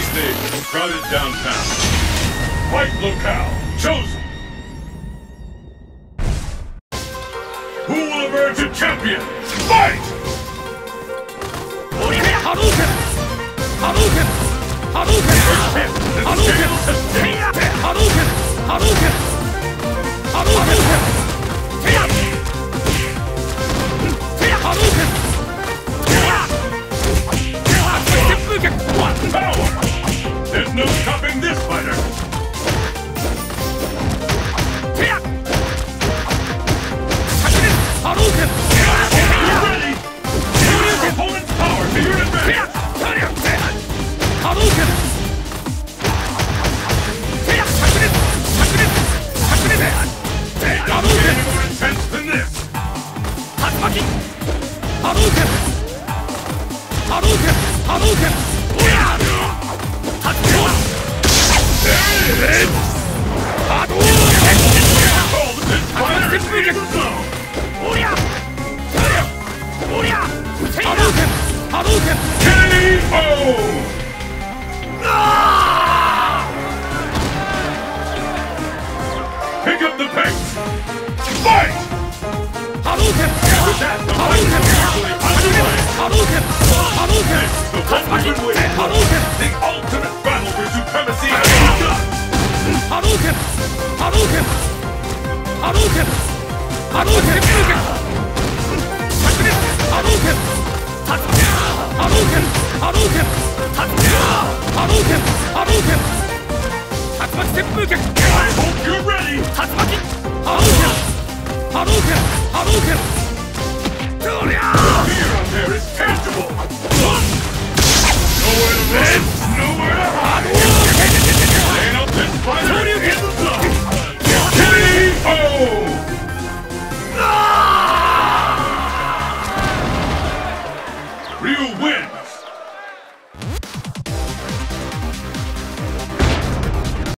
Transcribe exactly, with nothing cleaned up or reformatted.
stage, crowded downtown. Fight locale chosen. Who will emerge a champion? Fight! Hadouken! Hadouken! Hadouken! Hadouken! Hadouken! Hadouken! Hadouken! Hadouken! Power! There's no stopping this fighter! Hadouken! You're ready! Use your opponent's power to your advantage! Hadouken! Not any more intense than this! Tatsumaki! Hadouken! Hadouken! Hadouken! Tatsumaki! Call this fighter in the zone! Hadouken! Hadouken! K O! Pick up the pace! Fight! Hadouken! With that, the fight is usually underway! Hadouken! Hadouken! The one we've been waiting for! Hadouken! The ultimate battle for supremacy has begun! Hadouken! Hadouken! Hadouken! Hadouken! Hadouken! Hadouken! Hadouken! Hadouken! Hadouken! Tatsumaki Senpuken! I hope you're ready! Tatsumaki! Hadouken! Hadouken! Hadouken! The fear out there is tangible! Nowhere to run! Nowhere to hide! Laying up this fighter in the zone! K O! Ryu wins!